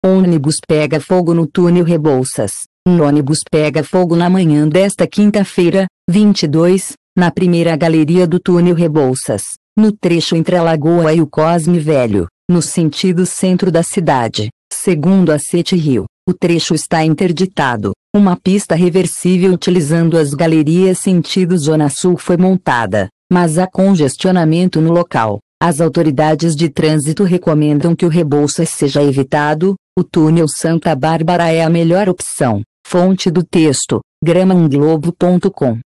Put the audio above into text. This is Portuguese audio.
Ônibus pega fogo no túnel Rebouças. Um ônibus pega fogo na manhã desta quinta-feira, 22, na primeira galeria do túnel Rebouças, no trecho entre a Lagoa e o Cosme Velho, no sentido centro da cidade. Segundo a CETRIO, o trecho está interditado. Uma pista reversível utilizando as galerias sentido Zona Sul foi montada, mas há congestionamento no local. As autoridades de trânsito recomendam que o Rebouças seja evitado. O túnel Santa Bárbara é a melhor opção. Fonte do texto: gramaumglobo.com